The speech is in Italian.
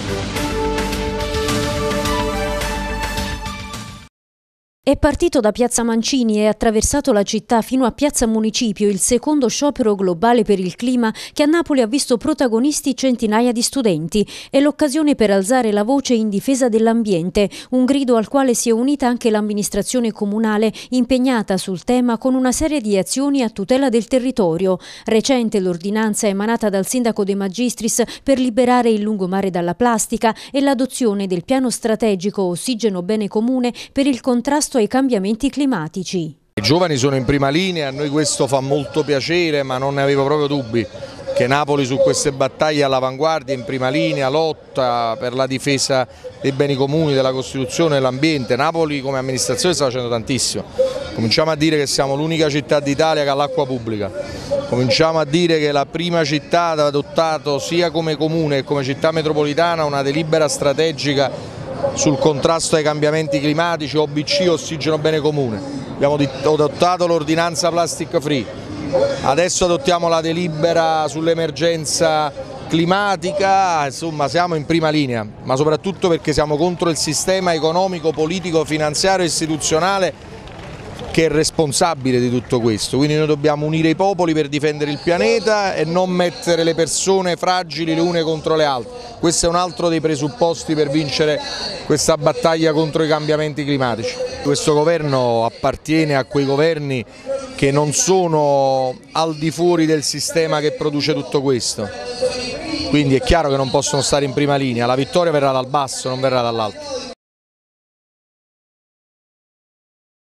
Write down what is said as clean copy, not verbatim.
È partito da Piazza Mancini e attraversato la città fino a Piazza Municipio il secondo sciopero globale per il clima che a Napoli ha visto protagonisti centinaia di studenti. È l'occasione per alzare la voce in difesa dell'ambiente, un grido al quale si è unita anche l'amministrazione comunale, impegnata sul tema con una serie di azioni a tutela del territorio. Recente l'ordinanza emanata dal sindaco De Magistris per liberare il lungomare dalla plastica e l'adozione del piano strategico Ossigeno Bene Comune per il contrasto ai cambiamenti climatici. I giovani sono in prima linea, a noi questo fa molto piacere, ma non ne avevo proprio dubbi che Napoli su queste battaglie è all'avanguardia, in prima linea, lotta per la difesa dei beni comuni, della Costituzione, dell'ambiente. Napoli come amministrazione sta facendo tantissimo. Cominciamo a dire che siamo l'unica città d'Italia che ha l'acqua pubblica. Cominciamo a dire che la prima città ha adottato sia come comune che come città metropolitana una delibera strategica sul contrasto ai cambiamenti climatici, OBC, Ossigeno Bene Comune. Abbiamo adottato l'ordinanza plastic free, adesso adottiamo la delibera sull'emergenza climatica, insomma siamo in prima linea, ma soprattutto perché siamo contro il sistema economico, politico, finanziario e istituzionale che è responsabile di tutto questo. Quindi noi dobbiamo unire i popoli per difendere il pianeta e non mettere le persone fragili le une contro le altre. Questo è un altro dei presupposti per vincere questa battaglia contro i cambiamenti climatici. Questo governo appartiene a quei governi che non sono al di fuori del sistema che produce tutto questo. Quindi è chiaro che non possono stare in prima linea, la vittoria verrà dal basso, non verrà dall'alto.